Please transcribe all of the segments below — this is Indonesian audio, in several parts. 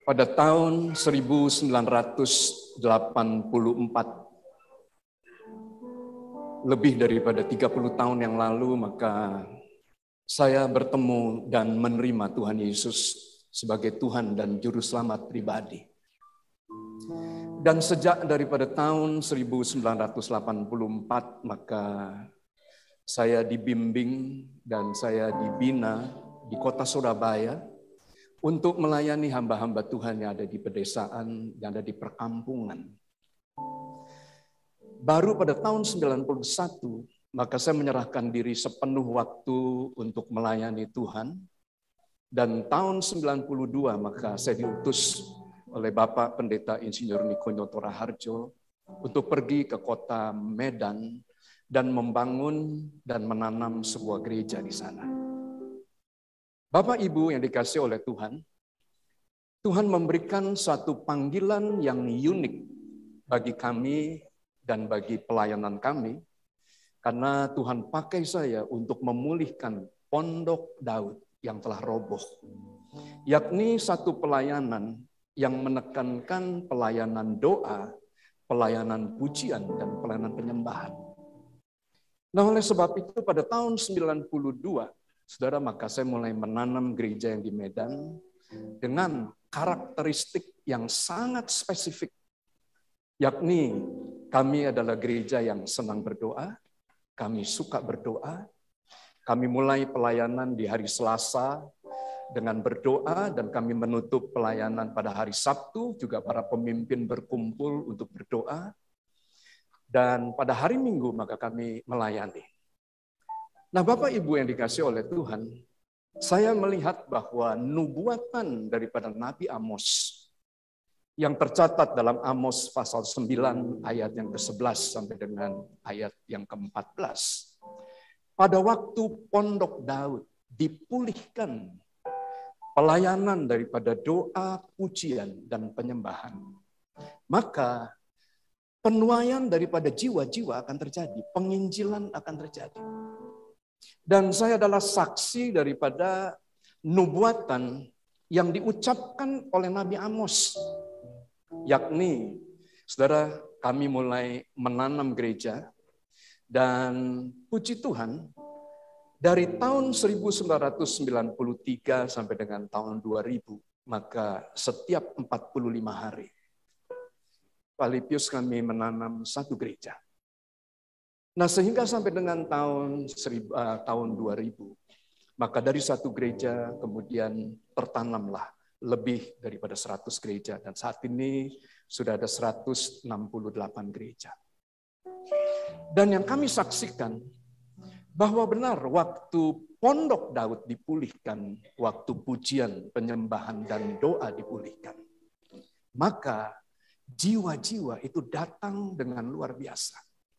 Pada tahun 1984, lebih daripada 30 tahun yang lalu, maka saya bertemu dan menerima Tuhan Yesus sebagai Tuhan dan Juru Selamat pribadi. Dan sejak daripada tahun 1984, maka saya dibimbing dan saya dibina di kota Surabaya untuk melayani hamba-hamba Tuhan yang ada di pedesaan, yang ada di perkampungan. Baru pada tahun 91, maka saya menyerahkan diri sepenuh waktu untuk melayani Tuhan. Dan tahun 92, maka saya diutus oleh Bapak Pendeta Insinyur Niko Nyoto Raharjo untuk pergi ke kota Medan dan membangun dan menanam sebuah gereja di sana. Bapak Ibu yang dikasihi oleh Tuhan, Tuhan memberikan suatu panggilan yang unik bagi kami dan bagi pelayanan kami, karena Tuhan pakai saya untuk memulihkan Pondok Daud yang telah roboh, yakni satu pelayanan yang menekankan pelayanan doa, pelayanan pujian, dan pelayanan penyembahan. Nah, oleh sebab itu pada tahun 92, saudara, maka saya mulai menanam gereja yang di Medan dengan karakteristik yang sangat spesifik, yakni kami adalah gereja yang senang berdoa, kami suka berdoa, kami mulai pelayanan di hari Selasa dengan berdoa, dan kami menutup pelayanan pada hari Sabtu, juga para pemimpin berkumpul untuk berdoa, dan pada hari Minggu maka kami melayani. Nah, Bapak Ibu yang dikasihi oleh Tuhan, saya melihat bahwa nubuatan daripada Nabi Amos yang tercatat dalam Amos pasal 9 ayat yang ke-11 sampai dengan ayat yang ke-14. Pada waktu Pondok Daud dipulihkan pelayanan daripada doa, pujian, dan penyembahan, maka penuaian daripada jiwa-jiwa akan terjadi, penginjilan akan terjadi. Dan saya adalah saksi daripada nubuatan yang diucapkan oleh Nabi Amos, yakni, saudara, kami mulai menanam gereja, dan puji Tuhan, dari tahun 1993 sampai dengan tahun 2000, maka setiap 45 hari, Pak Lipius, kami menanam satu gereja. Nah, sehingga sampai dengan tahun 2000, maka dari satu gereja kemudian tertanamlah lebih daripada 100 gereja, dan saat ini sudah ada 168 gereja. Dan yang kami saksikan bahwa benar waktu Pondok Daud dipulihkan, waktu pujian, penyembahan, dan doa dipulihkan, maka jiwa-jiwa itu datang dengan luar biasa.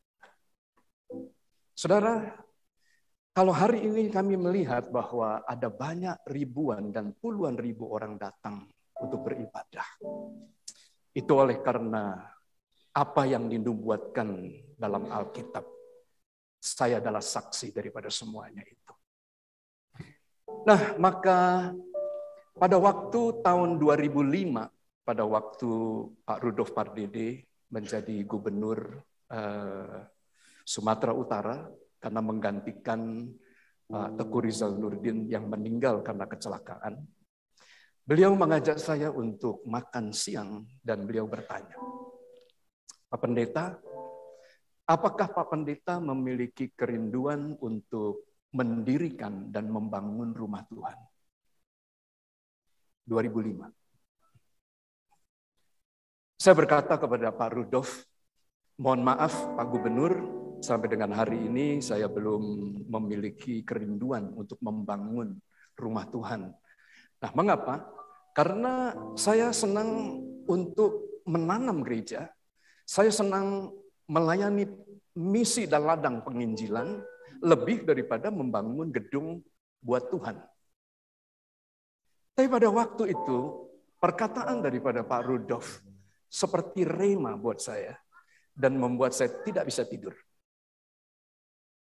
Saudara, kalau hari ini kami melihat bahwa ada banyak ribuan dan puluhan ribu orang datang untuk beribadah, itu oleh karena apa yang dinubuatkan dalam Alkitab. Saya adalah saksi daripada semuanya itu. Nah, maka pada waktu tahun 2005, pada waktu Pak Rudolf Pardede menjadi gubernur Sumatera Utara, karena menggantikan Pak Teguh Rizal Nurdin yang meninggal karena kecelakaan, beliau mengajak saya untuk makan siang, dan beliau bertanya, Pak Pendeta, apakah Pak Pendeta memiliki kerinduan untuk mendirikan dan membangun rumah Tuhan? 2005. Saya berkata kepada Pak Rudolf, mohon maaf Pak Gubernur, sampai dengan hari ini saya belum memiliki kerinduan untuk membangun rumah Tuhan. Nah, mengapa? Karena saya senang untuk menanam gereja, saya senang melayani misi dan ladang penginjilan lebih daripada membangun gedung buat Tuhan. Tapi pada waktu itu, perkataan daripada Pak Rudolf seperti rema buat saya dan membuat saya tidak bisa tidur.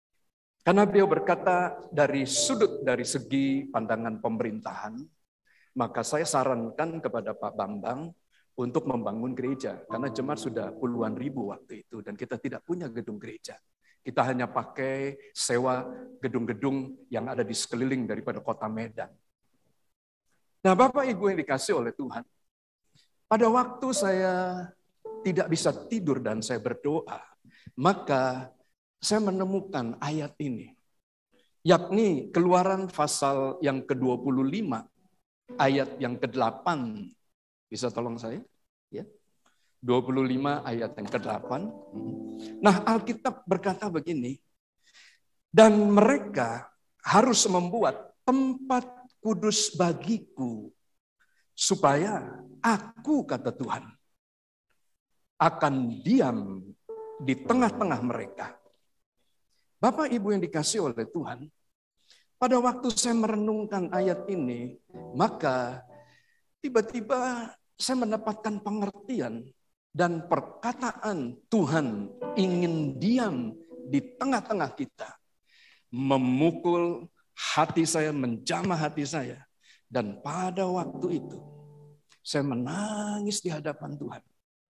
Karena beliau berkata dari segi pandangan pemerintahan, Maka saya sarankan kepada Pak Bambang untuk membangun gereja. Karena jemaat sudah puluhan ribu waktu itu dan kita tidak punya gedung gereja. Kita hanya pakai sewa gedung-gedung yang ada di sekeliling daripada kota Medan. Nah, Bapak Ibu yang dikasih oleh Tuhan, pada waktu saya tidak bisa tidur dan saya berdoa, maka saya menemukan ayat ini, yakni Keluaran pasal yang ke-25, ayat yang ke-8. Bisa tolong saya? Ya. 25 ayat yang ke-8. Nah, Alkitab berkata begini, dan mereka harus membuat tempat kudus bagiku, supaya aku, kata Tuhan, akan diam di tengah-tengah mereka. Bapak Ibu yang dikasih oleh Tuhan, pada waktu saya merenungkan ayat ini, maka tiba-tiba saya mendapatkan pengertian dan perkataan Tuhan ingin diam di tengah-tengah kita, memukul hati saya, menjamah hati saya. Dan pada waktu itu, saya menangis di hadapan Tuhan.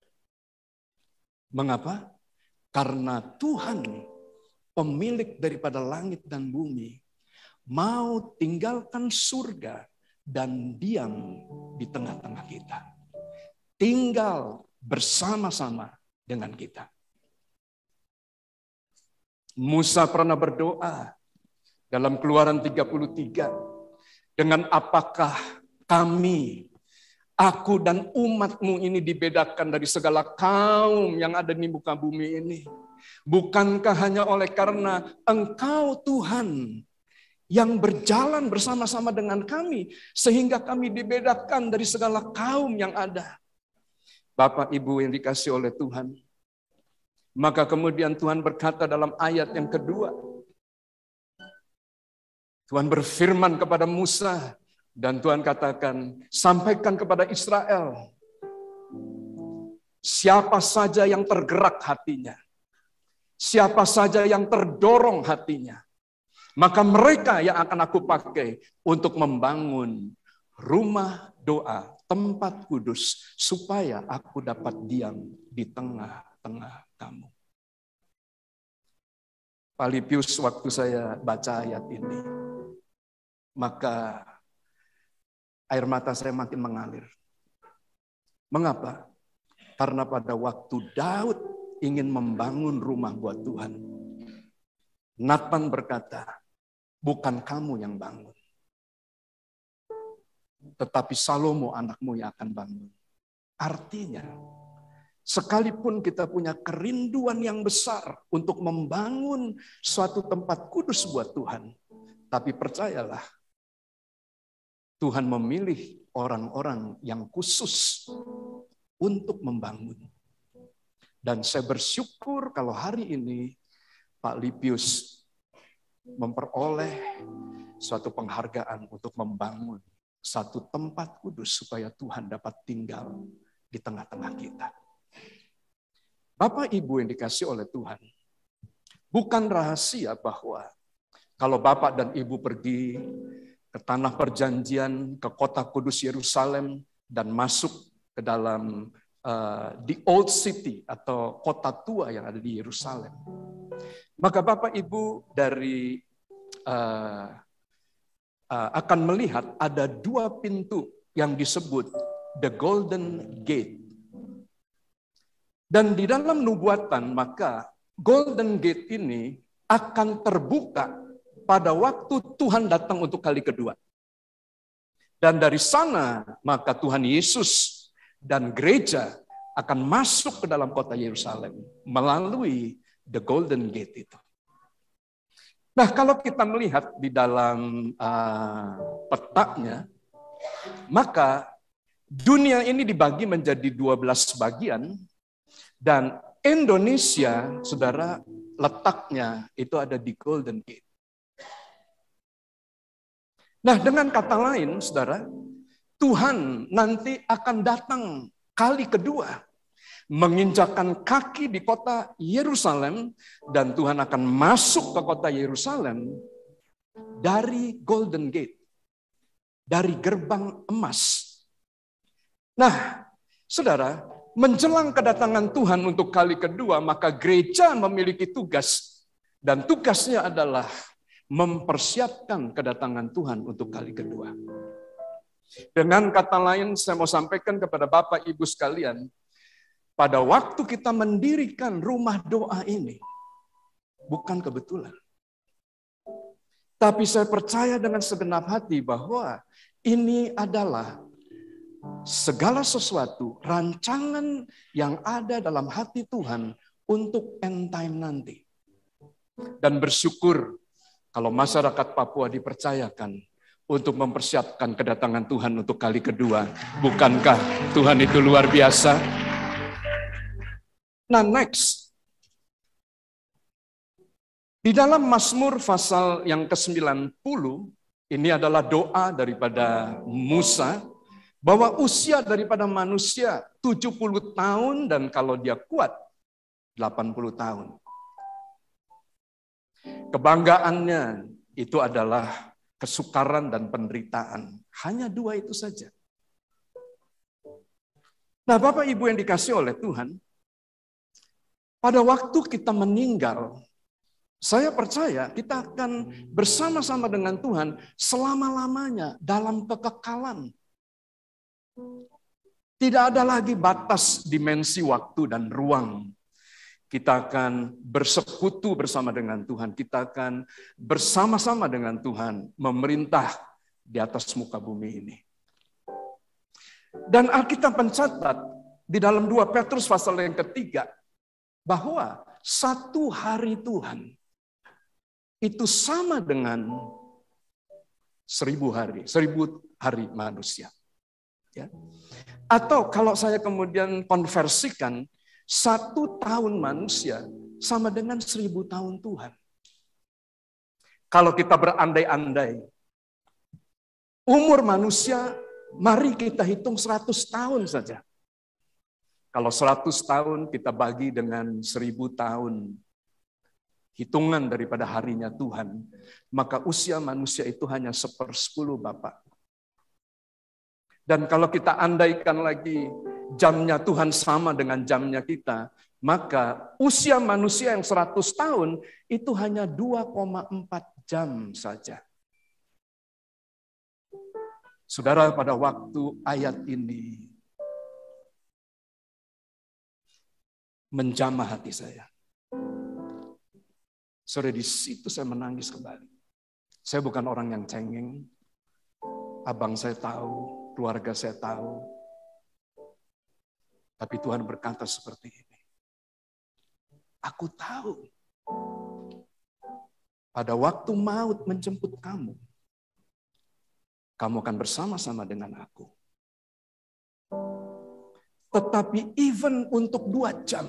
Mengapa? Karena Tuhan, pemilik daripada langit dan bumi, mau tinggalkan surga dan diam di tengah-tengah kita. Tinggal bersama-sama dengan kita. Musa pernah berdoa dalam Keluaran 33, dengan apakah kami, aku dan umatmu ini dibedakan dari segala kaum yang ada di muka bumi ini? Bukankah hanya oleh karena Engkau Tuhan yang berjalan bersama-sama dengan kami, sehingga kami dibedakan dari segala kaum yang ada? Bapak Ibu yang dikasih oleh Tuhan, maka kemudian Tuhan berkata dalam ayat yang kedua, Tuhan berfirman kepada Musa, dan Tuhan katakan, sampaikan kepada Israel, siapa saja yang tergerak hatinya, siapa saja yang terdorong hatinya, maka mereka yang akan aku pakai untuk membangun rumah doa, tempat kudus, supaya aku dapat diam di tengah-tengah kamu. Pak Lipius, waktu saya baca ayat ini, maka air mata saya makin mengalir. Mengapa? Karena pada waktu Daud ingin membangun rumah buat Tuhan, Nathan berkata, bukan kamu yang bangun, tetapi Salomo anakmu yang akan bangun. Artinya, sekalipun kita punya kerinduan yang besar untuk membangun suatu tempat kudus buat Tuhan, tapi percayalah, Tuhan memilih orang-orang yang khusus untuk membangun. Dan saya bersyukur kalau hari ini Pak Lipius memperoleh suatu penghargaan untuk membangun satu tempat kudus supaya Tuhan dapat tinggal di tengah-tengah kita. Bapak Ibu yang dikasih oleh Tuhan, bukan rahasia bahwa kalau Bapak dan Ibu pergi ke tanah perjanjian, ke kota kudus Yerusalem, dan masuk ke dalam the old city atau kota tua yang ada di Yerusalem, maka Bapak Ibu dari akan melihat ada dua pintu yang disebut the Golden Gate. Dan di dalam nubuatan, maka Golden Gate ini akan terbuka pada waktu Tuhan datang untuk kali kedua. Dan dari sana, maka Tuhan Yesus dan gereja akan masuk ke dalam kota Yerusalem melalui the Golden Gate itu. Nah, kalau kita melihat di dalam petanya, maka dunia ini dibagi menjadi 12 bagian, dan Indonesia, saudara, letaknya itu ada di Golden Gate. Nah, dengan kata lain, saudara, Tuhan nanti akan datang kali kedua, menginjakkan kaki di kota Yerusalem, dan Tuhan akan masuk ke kota Yerusalem dari Golden Gate. dari gerbang emas. Nah, saudara, menjelang kedatangan Tuhan untuk kali kedua, maka gereja memiliki tugas. Dan tugasnya adalah mempersiapkan kedatangan Tuhan untuk kali kedua. Dengan kata lain, saya mau sampaikan kepada Bapak Ibu sekalian, pada waktu kita mendirikan rumah doa ini, bukan kebetulan. Tapi saya percaya dengan segenap hati bahwa ini adalah segala sesuatu, rancangan yang ada dalam hati Tuhan untuk end time nanti. Dan bersyukur kalau masyarakat Papua dipercayakan untuk mempersiapkan kedatangan Tuhan untuk kali kedua. Bukankah Tuhan itu luar biasa? Nah, next. Di dalam Mazmur pasal yang ke-90, ini adalah doa daripada Musa, bahwa usia daripada manusia 70 tahun dan kalau dia kuat 80 tahun. Kebanggaannya itu adalah kesukaran dan penderitaan. Hanya dua itu saja. Nah, Bapak Ibu yang dikasih oleh Tuhan, pada waktu kita meninggal, saya percaya kita akan bersama-sama dengan Tuhan selama-lamanya dalam kekekalan. Tidak ada lagi batas dimensi waktu dan ruang. Kita akan bersekutu bersama dengan Tuhan. Kita akan bersama-sama dengan Tuhan memerintah di atas muka bumi ini. Dan Alkitab mencatat di dalam 2 Petrus pasal yang ketiga bahwa satu hari Tuhan itu sama dengan 1000 hari manusia. Ya. Atau kalau saya kemudian konversikan, 1 tahun manusia sama dengan 1000 tahun Tuhan. Kalau kita berandai-andai, umur manusia, mari kita hitung 100 tahun saja. Kalau 100 tahun kita bagi dengan 1000 tahun, hitungan daripada harinya Tuhan, maka usia manusia itu hanya 1/10, Bapak. Dan kalau kita andaikan lagi jamnya Tuhan sama dengan jamnya kita, maka usia manusia yang 100 tahun itu hanya 2,4 jam saja. Saudara, pada waktu ayat ini menjamah hati saya. Saudara, di situ saya menangis kembali. Saya bukan orang yang cengeng. Abang saya tahu, keluarga saya tahu. Tapi Tuhan berkata seperti ini. Aku tahu. Pada waktu maut menjemput kamu, kamu akan bersama-sama dengan aku. Tetapi even untuk 2 jam,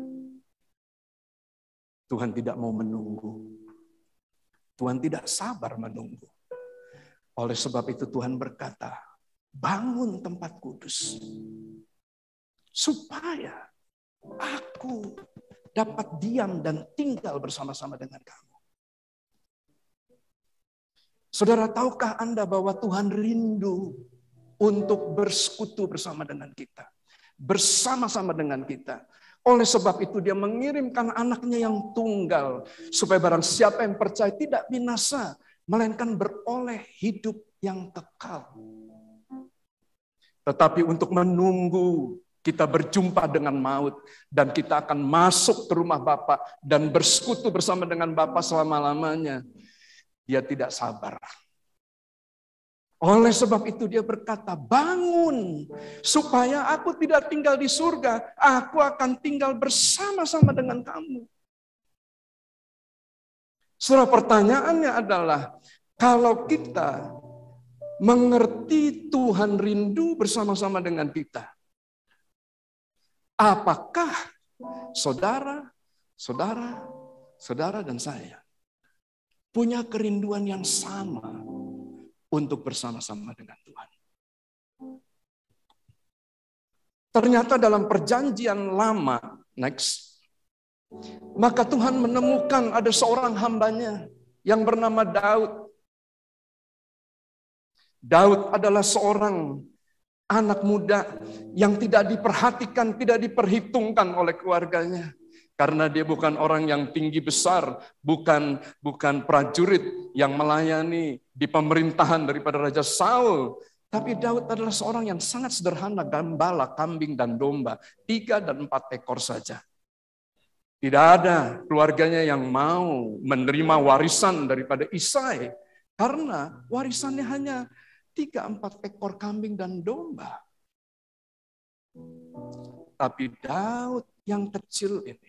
Tuhan tidak mau menunggu. Tuhan tidak sabar menunggu. Oleh sebab itu Tuhan berkata, bangun tempat kudus. Supaya aku dapat diam dan tinggal bersama-sama dengan kamu. Saudara, tahukah Anda bahwa Tuhan rindu untuk bersekutu bersama dengan kita. Bersama-sama dengan kita. Oleh sebab itu dia mengirimkan anaknya yang tunggal. Supaya barang siapa yang percaya tidak binasa. Melainkan beroleh hidup yang kekal. Tetapi untuk menunggu kita berjumpa dengan maut. Dan kita akan masuk ke rumah Bapa dan bersekutu bersama dengan Bapa selama-lamanya. Dia tidak sabar. Oleh sebab itu dia berkata, bangun supaya aku tidak tinggal di surga. Aku akan tinggal bersama-sama dengan kamu. Saudara, pertanyaannya adalah, kalau kita mengerti Tuhan rindu bersama-sama dengan kita, apakah saudara dan saya punya kerinduan yang sama untuk bersama-sama dengan Tuhan? Ternyata dalam perjanjian lama, next, maka Tuhan menemukan ada seorang hambanya yang bernama Daud. Daud adalah seorang anak muda yang tidak diperhatikan, tidak diperhitungkan oleh keluarganya. Karena dia bukan orang yang tinggi besar, bukan prajurit yang melayani di pemerintahan daripada Raja Saul. Tapi Daud adalah seorang yang sangat sederhana, gembala kambing dan domba, 3 dan 4 ekor saja. Tidak ada keluarganya yang mau menerima warisan daripada Isai, karena warisannya hanya 3-4 ekor kambing dan domba. Tapi Daud yang kecil ini,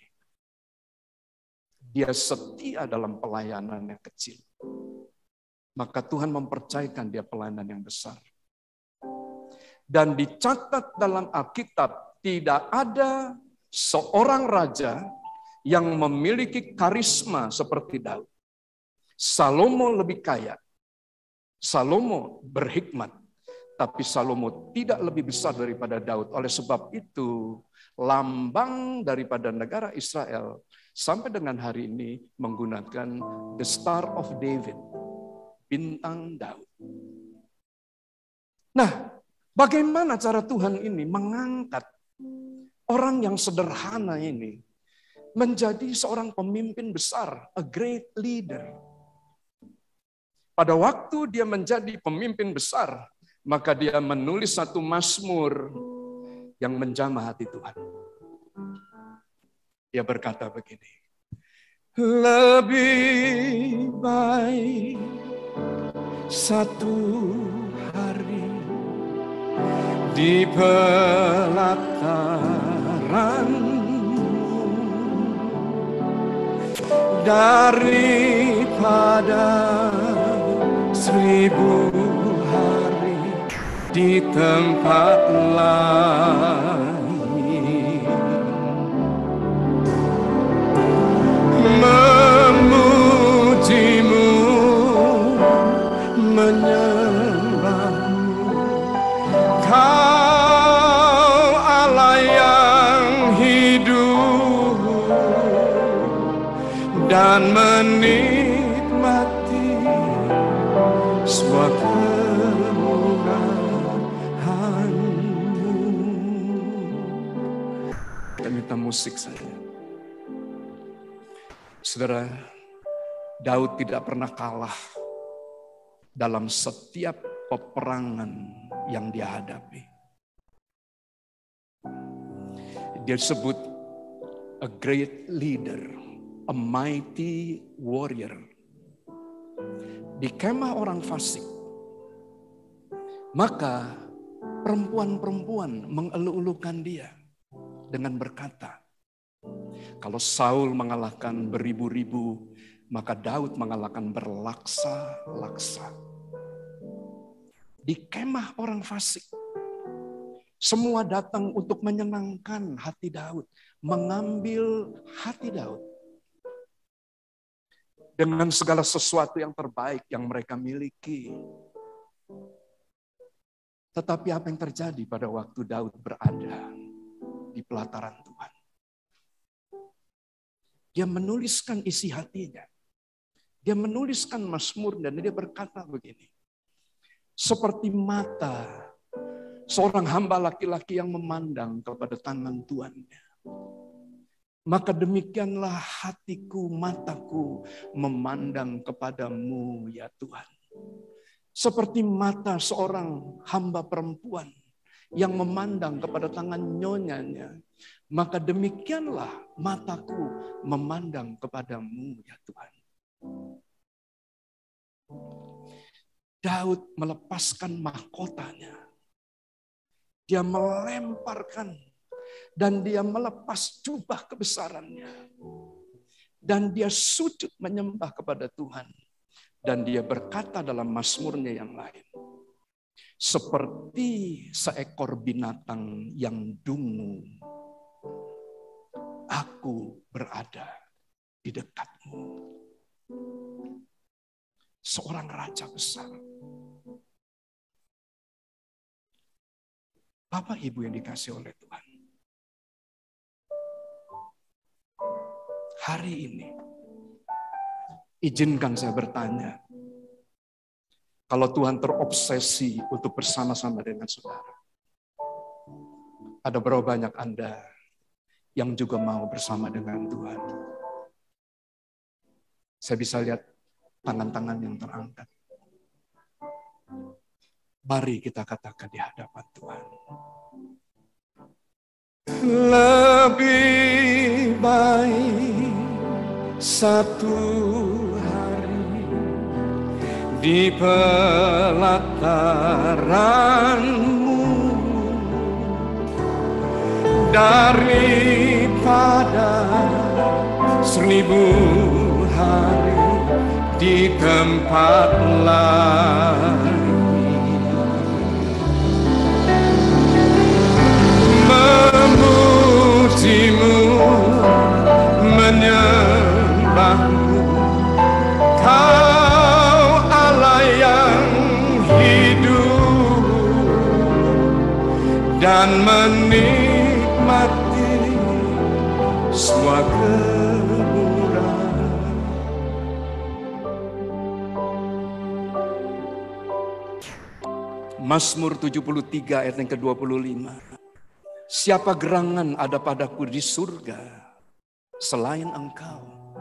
dia setia dalam pelayanan yang kecil. Maka Tuhan mempercayakan dia pelayanan yang besar. Dan dicatat dalam Alkitab, tidak ada seorang raja yang memiliki karisma seperti Daud. Salomo lebih kaya. Salomo berhikmat. Tapi Salomo tidak lebih besar daripada Daud. Oleh sebab itu, lambang daripada negara Israel sampai dengan hari ini menggunakan the Star of David, bintang Daud. Nah, bagaimana cara Tuhan ini mengangkat orang yang sederhana ini menjadi seorang pemimpin besar, a great leader. Pada waktu dia menjadi pemimpin besar, maka dia menulis satu mazmur yang menjamah hati Tuhan. Dia berkata begini, lebih baik satu hari di pelataranmu daripada 1000 hari di tempat lain. Memujimu, menyembahmu, Kau Allah yang hidup, dan menikmati suatu kemurahan-Mu. Kita minta musik saja. Saudara, Daud tidak pernah kalah dalam setiap peperangan yang dia hadapi. Dia disebut a great leader, a mighty warrior. Di kemah orang fasik, maka perempuan-perempuan mengeluh-elukan dia dengan berkata, kalau Saul mengalahkan beribu-ribu, maka Daud mengalahkan berlaksa-laksa. Di kemah orang fasik, semua datang untuk menyenangkan hati Daud, mengambil hati Daud dengan segala sesuatu yang terbaik yang mereka miliki. Tetapi apa yang terjadi pada waktu Daud berada di pelataran Tuhan? Dia menuliskan isi hatinya. Dia menuliskan mazmur dan dia berkata begini. Seperti mata seorang hamba laki-laki yang memandang kepada tangan Tuannya. Maka demikianlah hatiku, mataku memandang kepadamu ya Tuhan. Seperti mata seorang hamba perempuan yang memandang kepada tangan nyonyanya. Maka demikianlah mataku memandang kepadamu ya Tuhan. Daud melepaskan mahkotanya. Dia melemparkan dan dia melepas jubah kebesarannya. Dan dia sujud menyembah kepada Tuhan. Dan dia berkata dalam mazmurnya yang lain. Seperti seekor binatang yang dungu, aku berada di dekatmu. Seorang raja besar. Bapak Ibu yang dikasih oleh Tuhan. Hari ini, izinkan saya bertanya. Kalau Tuhan terobsesi untuk bersama-sama dengan saudara. Ada berapa banyak Anda yang juga mau bersama dengan Tuhan? Saya bisa lihat tangan-tangan yang terangkat. Mari kita katakan di hadapan Tuhan. Lebih baik satu hari di pelataran-Mu daripada 1000 hari di tempat lain. Memuji-Mu, menyembah-Mu, Kau Allah yang hidup, dan menikmati semua kemurahan. Mazmur 73 ayat yang ke-25. Siapa gerangan ada padaku di surga selain Engkau?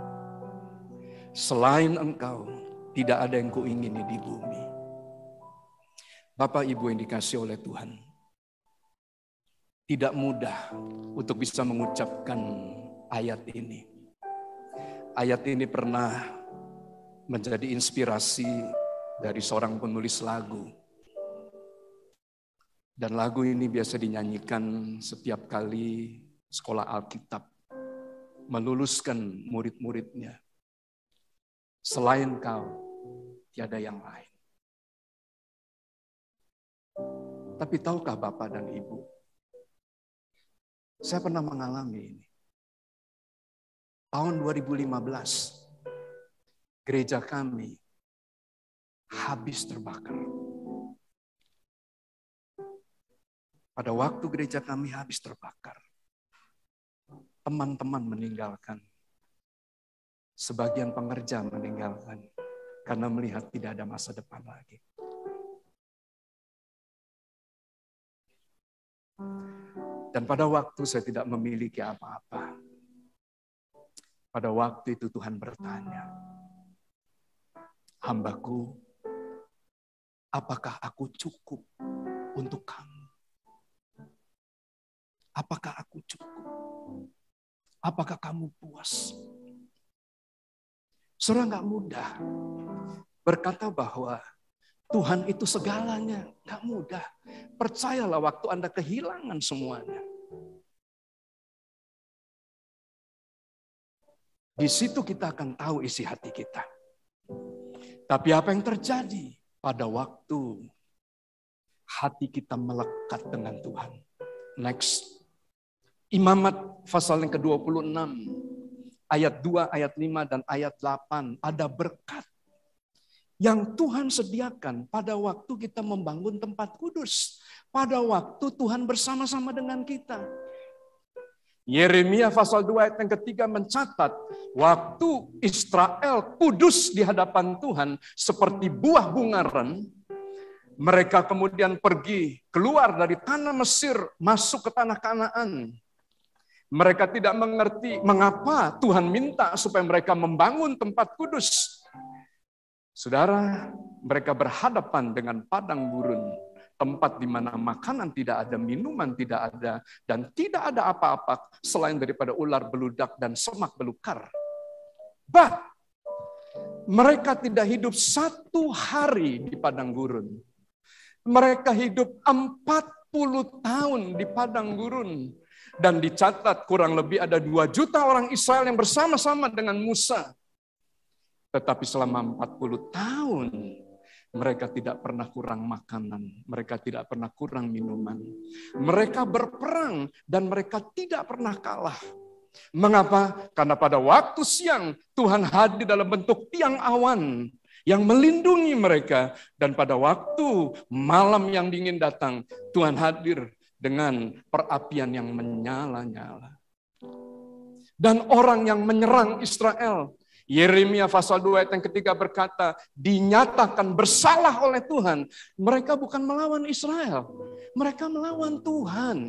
Selain Engkau tidak ada yang kuingini di bumi. Bapak Ibu yang dikasihi oleh Tuhan, tidak mudah untuk bisa mengucapkan ayat ini. Ayat ini pernah menjadi inspirasi dari seorang penulis lagu. Dan lagu ini biasa dinyanyikan setiap kali sekolah Alkitab meluluskan murid-muridnya. Selain Kau, tiada yang lain. Tapi tahukah Bapak dan Ibu, saya pernah mengalami ini. Tahun 2015, gereja kami habis terbakar. Pada waktu gereja kami habis terbakar, teman-teman meninggalkan, sebagian pengerja meninggalkan, karena melihat tidak ada masa depan lagi. Dan pada waktu saya tidak memiliki apa-apa. Pada waktu itu Tuhan bertanya, "Hambaku, apakah aku cukup untuk kamu? Apakah aku cukup? Apakah kamu puas?" Saudara, gak mudah berkata bahwa Tuhan itu segalanya. Gak mudah. Percayalah waktu Anda kehilangan semuanya. Di situ kita akan tahu isi hati kita. Tapi apa yang terjadi pada waktu hati kita melekat dengan Tuhan? Next. Imamat pasal yang ke-26, ayat 2, ayat 5, dan ayat 8. Ada berkat yang Tuhan sediakan pada waktu kita membangun tempat kudus. Pada waktu Tuhan bersama-sama dengan kita. Yeremia pasal 2 ayat yang ketiga mencatat, waktu Israel kudus di hadapan Tuhan seperti buah bungaran, mereka kemudian pergi keluar dari tanah Mesir masuk ke tanah Kanaan. Mereka tidak mengerti mengapa Tuhan minta supaya mereka membangun tempat kudus. Saudara, mereka berhadapan dengan padang gurun, tempat di mana makanan tidak ada, minuman tidak ada, dan tidak ada apa-apa selain daripada ular beludak dan semak belukar. But mereka tidak hidup 1 hari di padang gurun. Mereka hidup 40 tahun di padang gurun. Dan dicatat kurang lebih ada 2 juta orang Israel yang bersama-sama dengan Musa. Tetapi selama 40 tahun, mereka tidak pernah kurang makanan. Mereka tidak pernah kurang minuman. Mereka berperang dan mereka tidak pernah kalah. Mengapa? Karena pada waktu siang, Tuhan hadir dalam bentuk tiang awan yang melindungi mereka. Dan pada waktu malam yang dingin datang, Tuhan hadir dengan perapian yang menyala-nyala. Dan orang yang menyerang Israel, Yeremia pasal 2 ayat yang ketiga berkata, dinyatakan bersalah oleh Tuhan. Mereka bukan melawan Israel, mereka melawan Tuhan.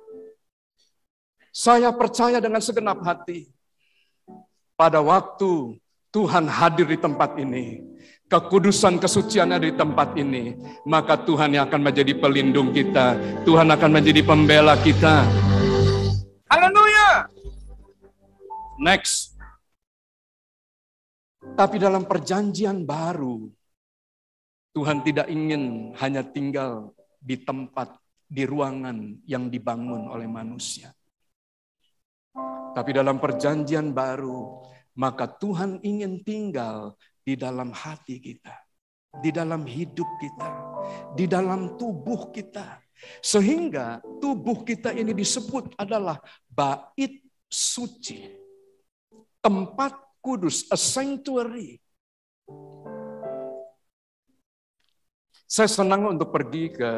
Saya percaya dengan segenap hati, pada waktu Tuhan hadir di tempat ini, kekudusan kesuciannya di tempat ini, maka Tuhan yang akan menjadi pelindung kita, Tuhan akan menjadi pembela kita. Haleluya! Next. Tapi dalam perjanjian baru, Tuhan tidak ingin hanya tinggal di tempat, di ruangan yang dibangun oleh manusia. Tapi dalam perjanjian baru, maka Tuhan ingin tinggal di dalam hati kita, di dalam hidup kita, di dalam tubuh kita. Sehingga tubuh kita ini disebut adalah bait suci, tempat kudus, a sanctuary. Saya senang untuk pergi ke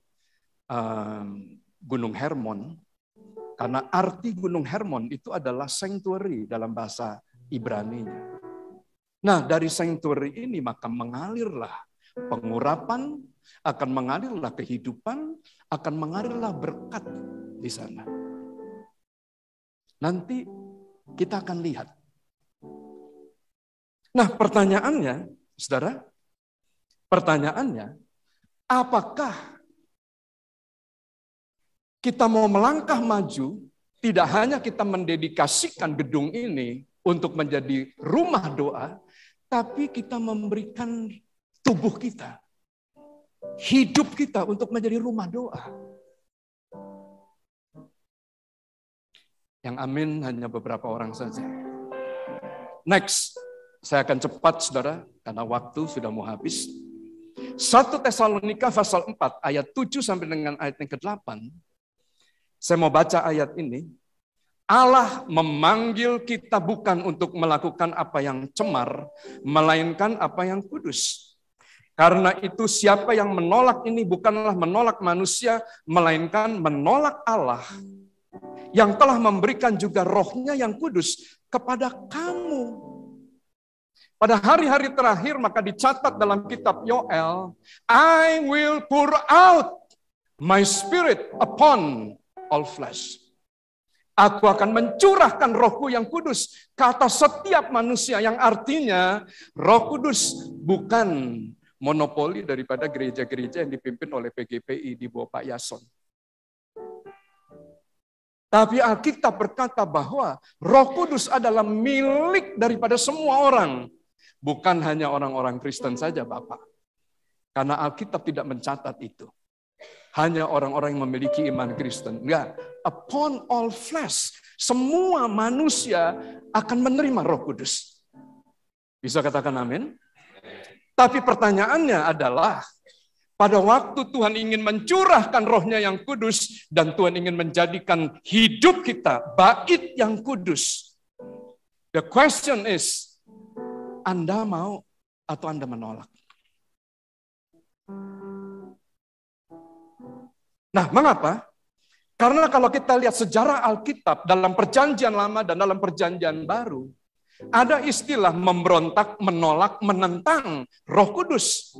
Gunung Hermon, karena arti Gunung Hermon itu adalah sanctuary dalam bahasa Ibrani-nya. Nah, dari sanctuary ini maka mengalirlah pengurapan, akan mengalirlah kehidupan, akan mengalirlah berkat di sana. Nanti kita akan lihat. Nah, pertanyaannya, saudara, apakah kita mau melangkah maju, tidak hanya kita mendedikasikan gedung ini untuk menjadi rumah doa, tapi kita memberikan tubuh kita, hidup kita untuk menjadi rumah doa. Yang amin hanya beberapa orang saja. Next, saya akan cepat saudara, karena waktu sudah mau habis. 1 Tesalonika pasal 4 ayat 7 sampai dengan ayat yang ke-8. Saya mau baca ayat ini. Allah memanggil kita bukan untuk melakukan apa yang cemar, melainkan apa yang kudus. Karena itu siapa yang menolak ini bukanlah menolak manusia, melainkan menolak Allah yang telah memberikan juga rohnya yang kudus kepada kamu. Pada hari-hari terakhir maka dicatat dalam kitab Yoel, I will pour out my spirit upon all flesh. Aku akan mencurahkan rohku yang kudus ke atas setiap manusia, yang artinya roh kudus bukan monopoli daripada gereja-gereja yang dipimpin oleh PGPI di bawah Pak Yason. Tapi Alkitab berkata bahwa roh kudus adalah milik daripada semua orang. Bukan hanya orang-orang Kristen saja, Bapak. Karena Alkitab tidak mencatat itu. Hanya orang-orang yang memiliki iman Kristen. Enggak, upon all flesh, semua manusia akan menerima Roh Kudus. Bisa katakan amin? Tapi pertanyaannya adalah, pada waktu Tuhan ingin mencurahkan rohnya yang kudus, dan Tuhan ingin menjadikan hidup kita bait yang kudus. The question is, Anda mau atau Anda menolak? Nah, mengapa? Karena kalau kita lihat sejarah Alkitab dalam perjanjian lama dan dalam perjanjian baru, ada istilah memberontak, menolak, menentang Roh Kudus.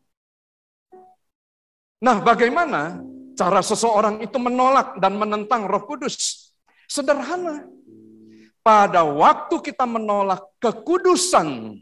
Nah, bagaimana cara seseorang itu menolak dan menentang Roh Kudus? Sederhana. Pada waktu kita menolak kekudusan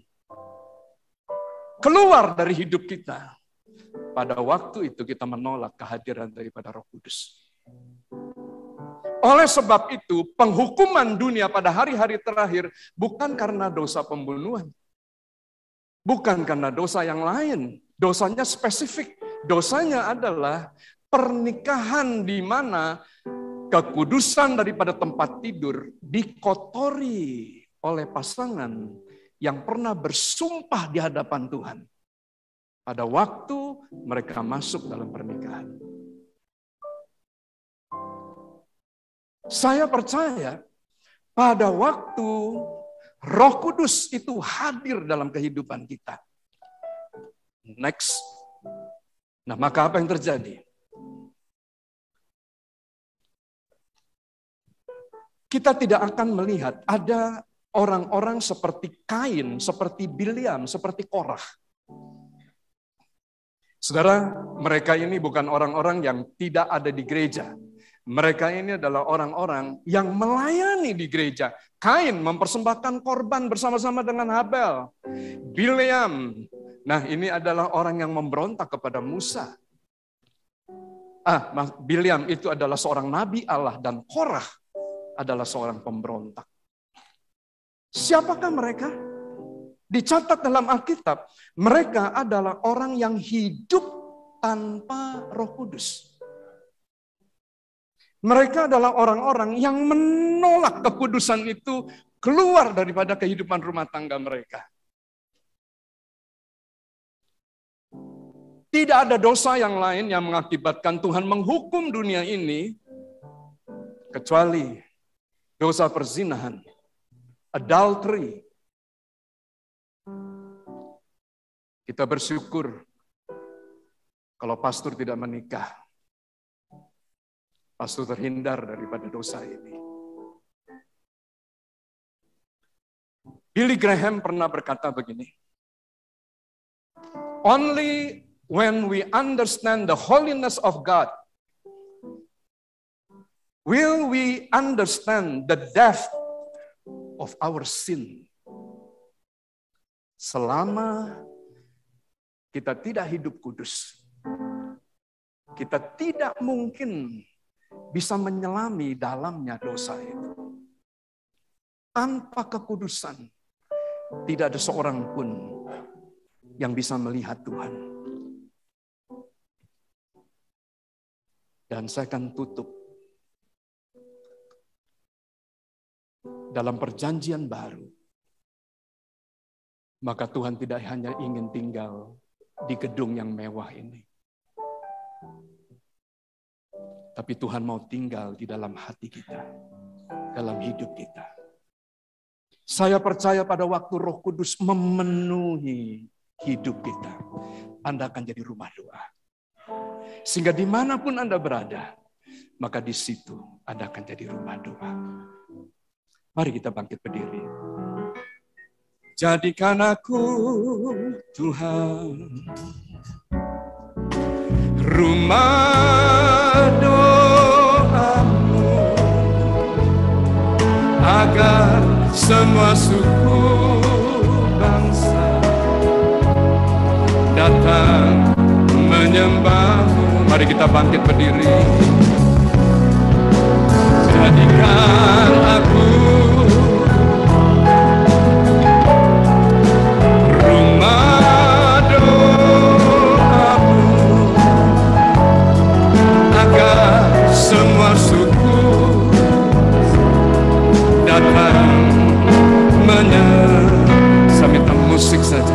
keluar dari hidup kita, pada waktu itu kita menolak kehadiran daripada Roh Kudus. Oleh sebab itu, penghukuman dunia pada hari-hari terakhir bukan karena dosa pembunuhan. Bukan karena dosa yang lain. Dosanya spesifik. Dosanya adalah pernikahan di mana kekudusan daripada tempat tidur dikotori oleh pasangan yang pernah bersumpah di hadapan Tuhan. Pada waktu mereka masuk dalam pernikahan. Saya percaya pada waktu Roh Kudus itu hadir dalam kehidupan kita. Next. Nah, maka apa yang terjadi? Kita tidak akan melihat ada orang-orang seperti Kain, seperti Bileam, seperti Korah. Saudara, mereka ini bukan orang-orang yang tidak ada di gereja. Mereka ini adalah orang-orang yang melayani di gereja. Kain mempersembahkan korban bersama-sama dengan Habel. Bileam, nah ini adalah orang yang memberontak kepada Musa. Bileam itu adalah seorang nabi Allah dan Korah adalah seorang pemberontak. Siapakah mereka? Dicatat dalam Alkitab, mereka adalah orang yang hidup tanpa Roh Kudus. Mereka adalah orang-orang yang menolak kekudusan itu keluar daripada kehidupan rumah tangga mereka. Tidak ada dosa yang lain yang mengakibatkan Tuhan menghukum dunia ini kecuali dosa perzinahan, adultery. Kita bersyukur kalau pastor tidak menikah. Pastor terhindar daripada dosa ini. Billy Graham pernah berkata begini, "Only when we understand the holiness of God, will we understand the depth of our sin." Selama kita tidak hidup kudus, kita tidak mungkin bisa menyelami dalamnya dosa itu. Tanpa kekudusan, tidak ada seorang pun yang bisa melihat Tuhan. Dan saya akan tutup. Dalam perjanjian baru, maka Tuhan tidak hanya ingin tinggal di gedung yang mewah ini. Tapi Tuhan mau tinggal di dalam hati kita, dalam hidup kita. Saya percaya pada waktu Roh Kudus memenuhi hidup kita, Anda akan jadi rumah doa. Sehingga dimanapun Anda berada, maka di situ Anda akan jadi rumah doa. Mari kita bangkit berdiri. Jadikan aku, Tuhan, rumah doa-Mu, agar semua suku bangsa datang menyembah-Mu. Mari kita bangkit berdiri. Jadikan aku semua suku datang menyembah. Saya minta musik saja.